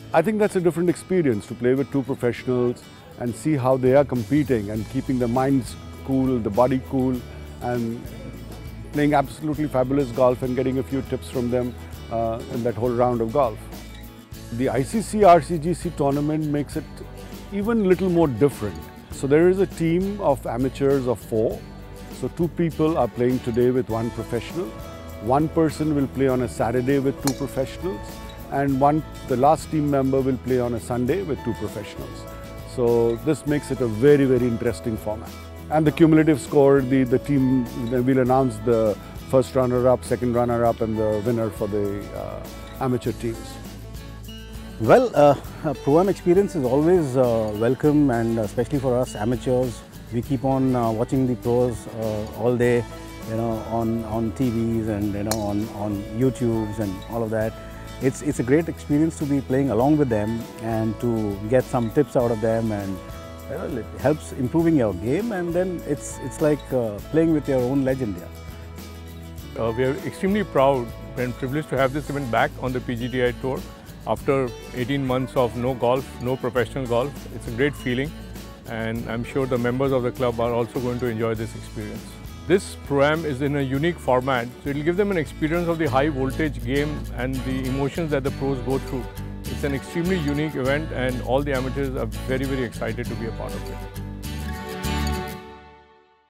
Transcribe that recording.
I think that's a different experience to play with two professionals and see how they are competing and keeping their minds cool, the body cool, and playing absolutely fabulous golf and getting a few tips from them in that whole round of golf. The ICC RCGC tournament makes it even a little more different. So there is a team of amateurs of 4. So 2 people are playing today with 1 professional. 1 person will play on a Saturday with 2 professionals, and the last team member will play on a Sunday with 2 professionals. So this makes it a very, very interesting format. And the cumulative score, the team will announce the first runner-up, second runner-up, and the winner for the amateur teams. Well, Pro-Am experience is always welcome, and especially for us amateurs. We keep on watching the pros all day, on TVs and on YouTubes and all of that. It's a great experience to be playing along with them and to get some tips out of them, and it helps improving your game, and then it's like playing with your own legend here. We are extremely proud and privileged to have this event back on the PGTI Tour. After 18 months of no golf, no professional golf, it's a great feeling, and I'm sure the members of the club are also going to enjoy this experience. This Pro-Am is in a unique format, so it will give them an experience of the high voltage game and the emotions that the pros go through. It's an extremely unique event, and all the amateurs are very, very excited to be a part of it.